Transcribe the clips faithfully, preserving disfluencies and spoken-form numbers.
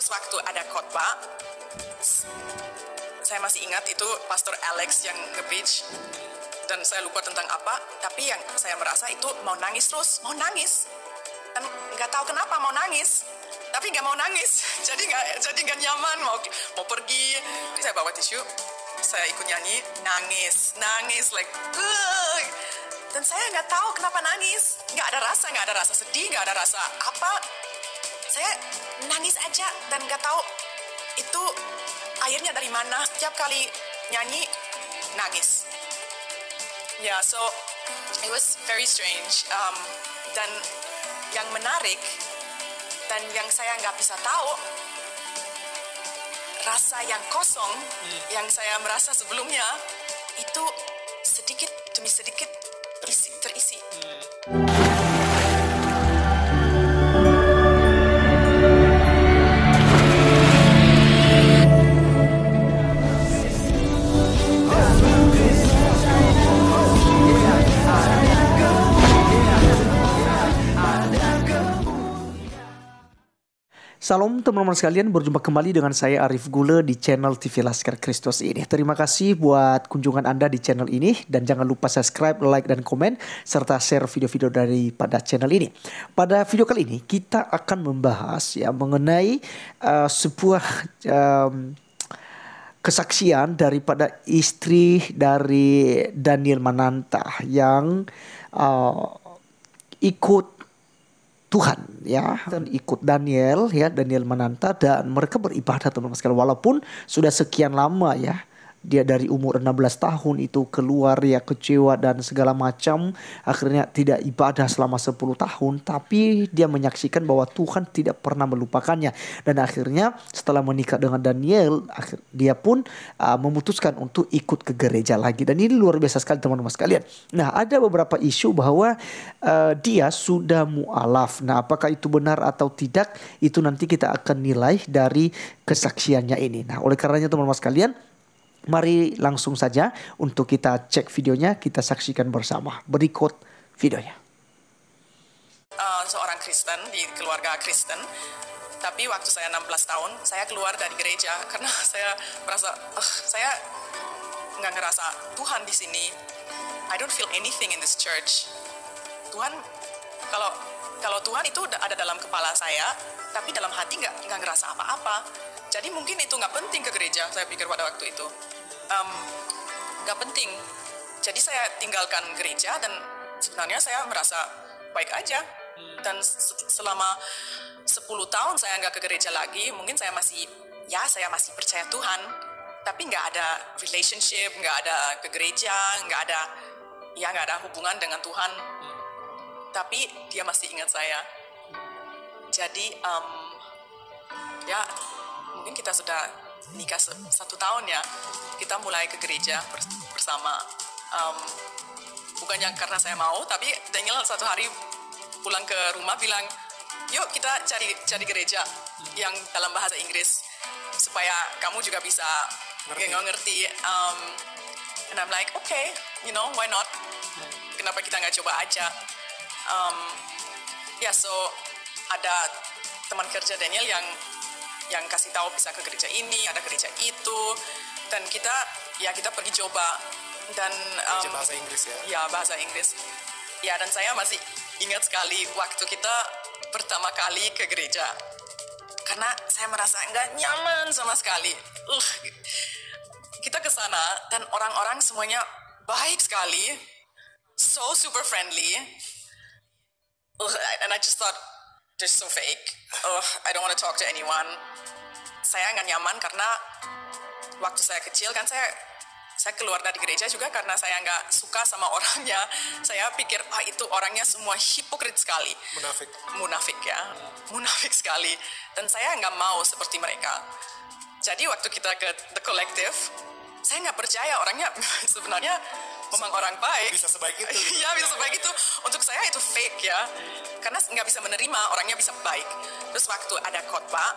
Sewaktu ada khotbah, saya masih ingat itu Pastor Alex yang nge-preach, dan saya lupa tentang apa, tapi yang saya merasa itu mau nangis terus, mau nangis, dan nggak tahu kenapa mau nangis, tapi nggak mau nangis, jadi nggak jadi nggak nyaman, mau mau pergi, saya bawa tisu, saya ikut nyanyi, nangis, nangis like, uh, dan saya nggak tahu kenapa nangis, nggak ada rasa, nggak ada rasa sedih, nggak ada rasa apa, saya nangis aja dan nggak tahu itu airnya dari mana. Setiap kali nyanyi nangis. Ya, yeah, so it was very strange. Um, dan yang menarik dan yang saya nggak bisa tahu, rasa yang kosong hmm. yang saya merasa sebelumnya itu sedikit demi sedikit terisi, terisi. Hmm. Salam teman-teman sekalian, berjumpa kembali dengan saya Arif Gule di channel T V Laskar Kristus ini. Terima kasih buat kunjungan Anda di channel ini, dan jangan lupa subscribe, like, dan komen, serta share video-video daripada channel ini. Pada video kali ini kita akan membahas ya mengenai uh, sebuah um, kesaksian daripada istri dari Daniel Mananta yang uh, ikut Tuhan ya, dan ikut Daniel ya, Daniel Mananta, dan mereka beribadah teman-teman sekalian, walaupun sudah sekian lama ya, dia dari umur enam belas tahun itu keluar ya, kecewa dan segala macam, akhirnya tidak ibadah selama sepuluh tahun, tapi dia menyaksikan bahwa Tuhan tidak pernah melupakannya, dan akhirnya setelah menikah dengan Daniel, akhir, dia pun uh, memutuskan untuk ikut ke gereja lagi, dan ini luar biasa sekali teman-teman sekalian. Nah, ada beberapa isu bahwa uh, dia sudah mu'alaf. Nah, apakah itu benar atau tidak, itu nanti kita akan nilai dari kesaksiannya ini. Nah, oleh karenanya teman-teman sekalian, mari langsung saja untuk kita cek videonya, kita saksikan bersama. Berikut videonya. Uh, seorang Kristen di keluarga Kristen, tapi waktu saya enam belas tahun, saya keluar dari gereja karena saya merasa, uh, saya nggak ngerasa Tuhan di sini. I don't feel anything in this church. Tuhan, kalau kalau Tuhan itu ada dalam kepala saya, tapi dalam hati nggak nggak ngerasa apa-apa. Jadi mungkin itu nggak penting ke gereja, saya pikir pada waktu itu. Um, nggak penting. Jadi saya tinggalkan gereja, dan sebenarnya saya merasa baik aja. Dan selama sepuluh tahun saya nggak ke gereja lagi, mungkin saya masih, ya saya masih percaya Tuhan. Tapi nggak ada relationship, nggak ada ke gereja, nggak ada, ya nggak ada hubungan dengan Tuhan. Tapi dia masih ingat saya. Jadi, um, ya mungkin kita sudah nikah satu tahun ya, kita mulai ke gereja bersama. Um, bukannya karena saya mau, tapi Daniel satu hari pulang ke rumah bilang, yuk kita cari cari gereja yang dalam bahasa Inggris supaya kamu juga bisa ngerti. ngerti. Um, and I'm like, okay, you know, why not? Kenapa kita nggak coba aja? Um, ya, yeah, so ada teman kerja Daniel yang yang kasih tahu bisa ke gereja ini, ada gereja itu, dan kita ya kita pergi coba, dan um, bahasa Inggris ya? Ya, bahasa Inggris. Ya, dan saya masih ingat sekali waktu kita pertama kali ke gereja, karena saya merasa nggak nyaman sama sekali. Uh, kita ke sana dan orang-orang semuanya baik sekali, so super friendly. Uh, and I just thought, they're so fake. Oh, I don't want to talk to anyone. Saya nggak nyaman karena waktu saya kecil kan saya saya keluar dari gereja juga karena saya nggak suka sama orangnya. Saya pikir, ah itu orangnya semua hipokrit sekali. Munafik. Munafik ya, munafik sekali. Dan saya nggak mau seperti mereka. Jadi waktu kita ke The Collective, saya nggak percaya orangnya sebenarnya memang orang baik. Bisa sebaik itu. Iya, bisa sebaik itu. Untuk saya itu fake ya. Karena nggak bisa menerima orangnya bisa baik. Terus waktu ada khotbah,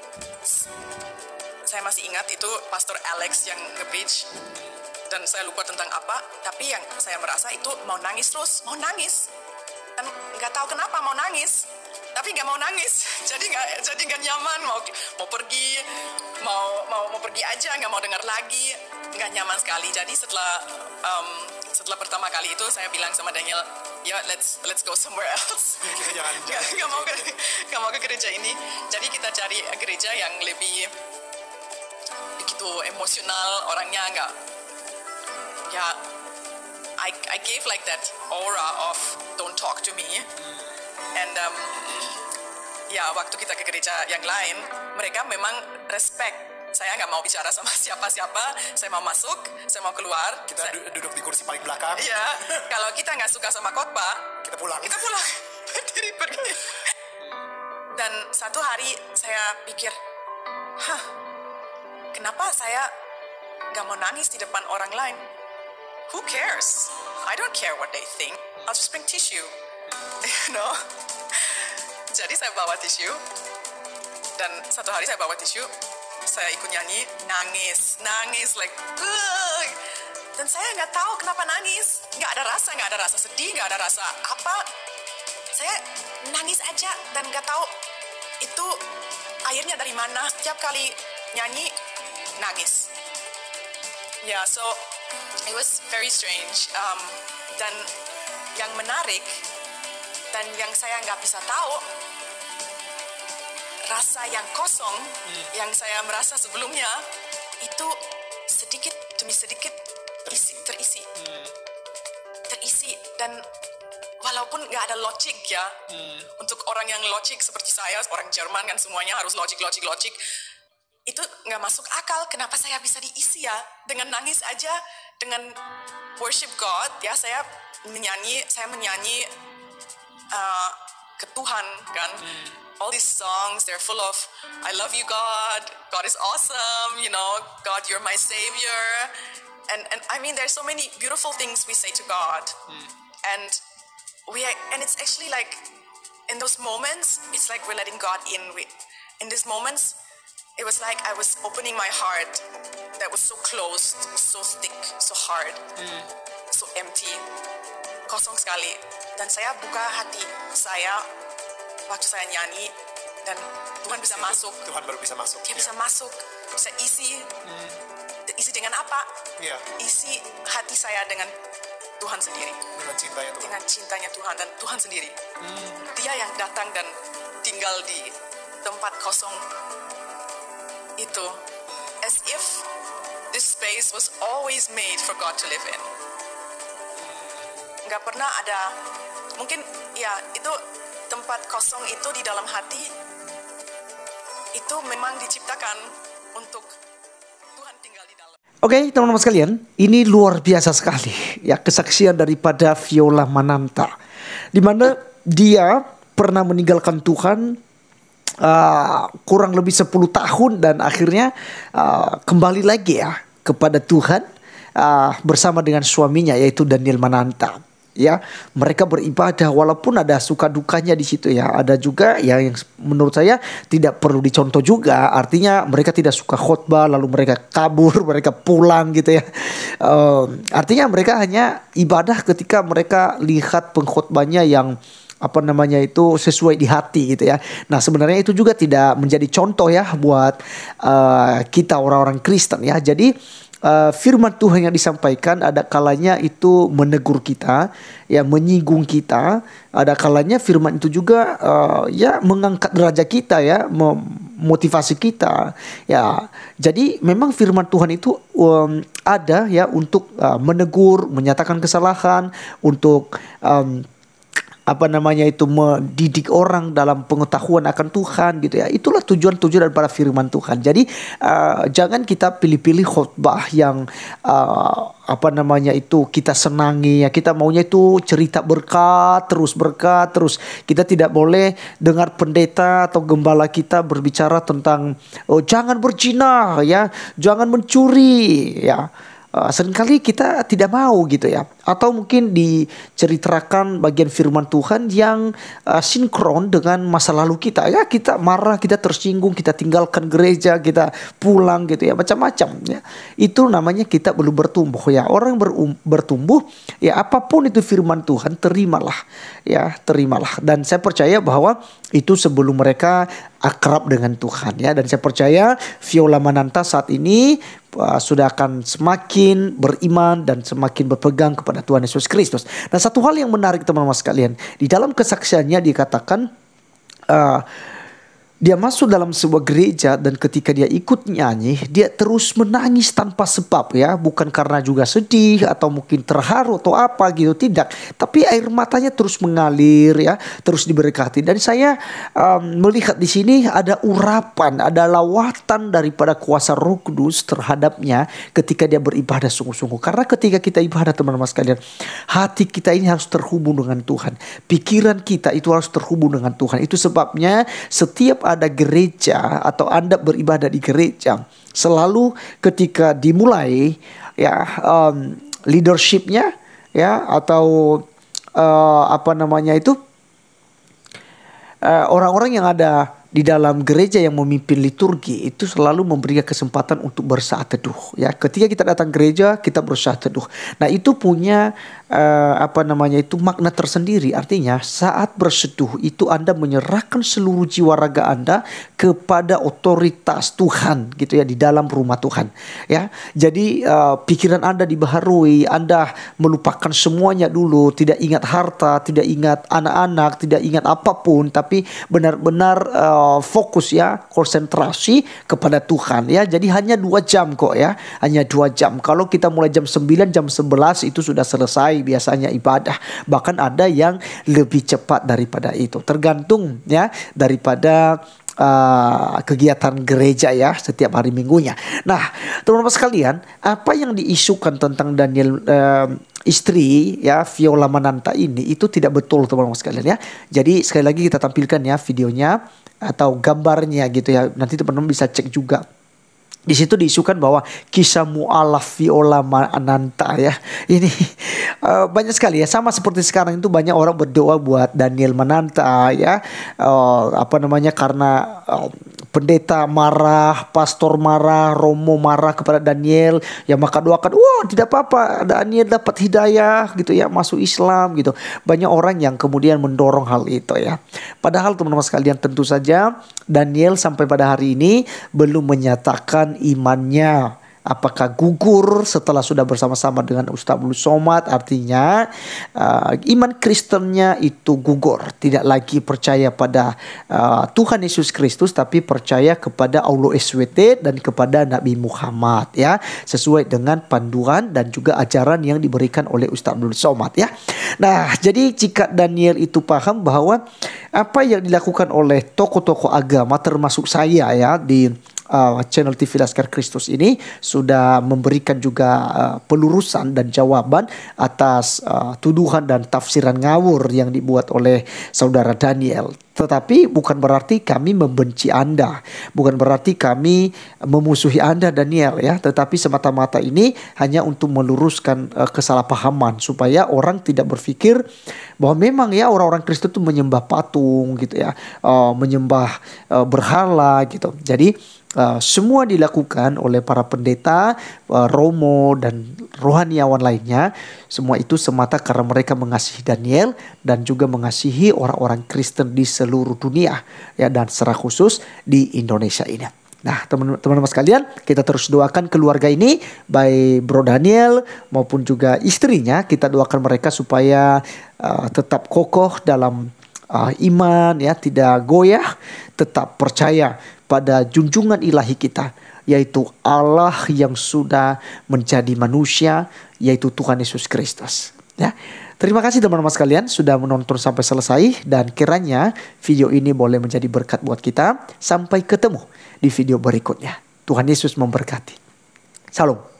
saya masih ingat itu Pastor Alex yang nge-preach, dan saya lupa tentang apa, tapi yang saya merasa itu mau nangis terus, mau nangis. Dan nggak tahu kenapa mau nangis, tapi nggak mau nangis. Jadi nggak jadi nggak nyaman, mau mau pergi, mau mau mau pergi aja, nggak mau dengar lagi, nggak nyaman sekali. Jadi setelah um, setelah pertama kali itu saya bilang sama Daniel, ya let's let's go somewhere else. Kita jangan Nggak nggak mau ke nggak mau ke gereja ini. Jadi kita cari gereja yang lebih begitu emosional, orangnya nggak ya. I I gave like that aura of don't talk to me. And um, ya waktu kita ke gereja yang lain, mereka memang respect. Saya nggak mau bicara sama siapa-siapa. Saya mau masuk, saya mau keluar. Kita saya, du- duduk di kursi paling belakang. Iya, kalau kita nggak suka sama khotbah, Kita pulang. kita pulang. Berdiri pergi. Dan satu hari saya pikir, hah, kenapa saya nggak mau nangis di depan orang lain? Who cares? I don't care what they think. I'll just bring tissue. You know? Jadi saya bawa tisu. Dan satu hari saya bawa tisu. Saya ikut nyanyi, nangis, nangis like, "Ugh." Dan saya nggak tahu kenapa nangis. Nggak ada rasa, nggak ada rasa sedih, nggak ada rasa apa. Saya nangis aja dan nggak tahu itu airnya dari mana. Setiap kali nyanyi, nangis. Ya, yeah, so it was very strange. Um, dan yang menarik dan yang saya nggak bisa tahu, rasa yang kosong hmm. yang saya merasa sebelumnya itu sedikit demi sedikit isi, terisi, hmm. terisi dan walaupun nggak ada logik ya, hmm. untuk orang yang logik seperti saya, orang Jerman kan semuanya harus logik, logik, logik. Itu nggak masuk akal. Kenapa saya bisa diisi ya dengan nangis aja, dengan worship God ya. Saya menyanyi, saya menyanyi uh, ke Tuhan kan. Hmm. All these songs, they're full of I love you God, God is awesome, you know, God you're my savior, and and I mean there's so many beautiful things we say to God, hmm. and we and it's actually like in those moments it's like we're letting God in. We, in these moments. It was like I was opening my heart that was so closed, so thick, so hard, mm. so empty, kosong sekali. Dan saya buka hati saya waktu saya nyanyi dan Tuhan bisa masuk. Tuhan baru bisa masuk. Dia yeah. bisa masuk, bisa isi. Mm. Isi dengan apa? Yeah. Isi hati saya dengan Tuhan sendiri. Dengan cintanya Tuhan. Dengan cintanya Tuhan dan Tuhan sendiri. Mm. Dia yang datang dan tinggal di tempat kosong itu, as if this space was always made for God to live in. Nggak pernah ada, mungkin ya itu tempat kosong itu di dalam hati itu memang diciptakan untuk Tuhan tinggal di dalam. Oke, okay, teman-teman sekalian, ini luar biasa sekali ya kesaksian daripada Viola Mananta, di mana dia pernah meninggalkan Tuhan Uh, kurang lebih sepuluh tahun dan akhirnya uh, kembali lagi ya kepada Tuhan uh, bersama dengan suaminya yaitu Daniel Mananta. Ya, mereka beribadah walaupun ada suka dukanya di situ ya. Ada juga ya yang menurut saya tidak perlu dicontoh juga. Artinya mereka tidak suka khotbah lalu mereka kabur, mereka pulang gitu ya. Uh, artinya mereka hanya ibadah ketika mereka lihat pengkhotbahnya yang apa namanya itu sesuai di hati gitu ya. Nah sebenarnya itu juga tidak menjadi contoh ya buat uh, kita orang-orang Kristen ya. Jadi uh, firman Tuhan yang disampaikan ada kalanya itu menegur kita, ya menyinggung kita. Ada kalanya firman itu juga uh, ya mengangkat derajat kita ya, memotivasi kita ya. Jadi memang firman Tuhan itu um, ada ya untuk uh, menegur, menyatakan kesalahan, untuk um, apa namanya itu mendidik orang dalam pengetahuan akan Tuhan gitu ya. Itulah tujuan-tujuan daripada firman Tuhan. Jadi uh, jangan kita pilih-pilih khotbah yang uh, apa namanya itu kita senangi ya. Kita maunya itu cerita berkat, terus berkat, terus kita tidak boleh dengar pendeta atau gembala kita berbicara tentang oh, jangan berzina ya, jangan mencuri ya. Uh, seringkali kita tidak mau gitu ya. Atau mungkin diceritakan bagian firman Tuhan yang uh, sinkron dengan masa lalu kita. Ya, kita marah, kita tersinggung, kita tinggalkan gereja, kita pulang gitu ya, macam-macam ya. Itu namanya kita belum bertumbuh ya. Orang berum, bertumbuh ya, apapun itu firman Tuhan, terimalah ya, terimalah. Dan saya percaya bahwa itu sebelum mereka akrab dengan Tuhan ya. Dan saya percaya Viola Mananta saat ini Uh, sudah akan semakin beriman dan semakin berpegang kepada Tuhan Yesus Kristus. Nah, satu hal yang menarik teman-teman sekalian, di dalam kesaksiannya dikatakan uh, dia masuk dalam sebuah gereja dan ketika dia ikut nyanyi, dia terus menangis tanpa sebab ya. Bukan karena juga sedih atau mungkin terharu atau apa gitu, tidak. Tapi air matanya terus mengalir ya, terus diberkati. Dan saya um, melihat di sini ada urapan, ada lawatan daripada kuasa Roh Kudus terhadapnya ketika dia beribadah sungguh-sungguh. Karena ketika kita ibadah teman-teman sekalian, hati kita ini harus terhubung dengan Tuhan. Pikiran kita itu harus terhubung dengan Tuhan. Itu sebabnya setiap ada gereja atau Anda beribadah di gereja, selalu ketika dimulai ya um, leadershipnya ya atau uh, apa namanya itu uh, orang-orang yang ada di dalam gereja yang memimpin liturgi itu selalu memberikan kesempatan untuk bersaat teduh ya. Ketika kita datang gereja, kita bersaat teduh. Nah, itu punya uh, apa namanya itu makna tersendiri. Artinya saat berseduh itu Anda menyerahkan seluruh jiwa raga Anda kepada otoritas Tuhan gitu ya, di dalam rumah Tuhan ya. Jadi uh, pikiran Anda dibaharui, Anda melupakan semuanya dulu, tidak ingat harta, tidak ingat anak-anak, tidak ingat apapun, tapi benar-benar uh, fokus ya, konsentrasi kepada Tuhan ya. Jadi hanya dua jam kok ya, hanya dua jam. Kalau kita mulai jam sembilan, jam sebelas itu sudah selesai biasanya ibadah. Bahkan ada yang lebih cepat daripada itu, tergantung ya daripada Uh, kegiatan gereja ya setiap hari minggunya. Nah, teman-teman sekalian, apa yang diisukan tentang Daniel uh, istri ya Viola Mananta ini itu tidak betul teman-teman sekalian ya. Jadi sekali lagi kita tampilkan ya videonya atau gambarnya gitu ya. Nanti teman-teman bisa cek juga. Di situ diisukan bahwa kisah mu'alaf Viola Mananta ya. Ini uh, banyak sekali ya, sama seperti sekarang itu banyak orang berdoa buat Daniel Mananta ya. Uh, apa namanya karena uh, pendeta marah, pastor marah, romo marah kepada Daniel, ya maka doakan, wah tidak apa-apa Daniel dapat hidayah gitu ya, masuk Islam gitu. Banyak orang yang kemudian mendorong hal itu ya. Padahal teman-teman sekalian, tentu saja Daniel sampai pada hari ini belum menyatakan imannya. Apakah gugur setelah sudah bersama-sama dengan Ustaz Abdul Somad? Artinya uh, iman Kristennya itu gugur, tidak lagi percaya pada uh, Tuhan Yesus Kristus, tapi percaya kepada Allah S W T dan kepada Nabi Muhammad ya, sesuai dengan panduan dan juga ajaran yang diberikan oleh Ustaz Abdul Somad ya. Nah, jadi jika Daniel itu paham bahwa apa yang dilakukan oleh tokoh-tokoh agama termasuk saya ya di Uh, channel T V Laskar Kristus ini sudah memberikan juga uh, pelurusan dan jawaban atas uh, tuduhan dan tafsiran ngawur yang dibuat oleh saudara Daniel. Tetapi bukan berarti kami membenci Anda, bukan berarti kami memusuhi Anda Daniel ya, tetapi semata-mata ini hanya untuk meluruskan uh, kesalahpahaman supaya orang tidak berpikir bahwa memang ya orang-orang Kristen itu menyembah patung gitu ya, uh, menyembah uh, berhala gitu. Jadi Uh, semua dilakukan oleh para pendeta, uh, romo dan rohaniawan lainnya. Semua itu semata karena mereka mengasihi Daniel dan juga mengasihi orang-orang Kristen di seluruh dunia ya, dan secara khusus di Indonesia ini. Nah, teman-teman sekalian, kita terus doakan keluarga ini, baik Bro Daniel maupun juga istrinya. Kita doakan mereka supaya uh, tetap kokoh dalam uh, iman ya, tidak goyah, tetap percaya pada junjungan ilahi kita, yaitu Allah yang sudah menjadi manusia, yaitu Tuhan Yesus Kristus ya. Terima kasih teman-teman sekalian sudah menonton sampai selesai, dan kiranya video ini boleh menjadi berkat buat kita. Sampai ketemu di video berikutnya. Tuhan Yesus memberkati. Salam.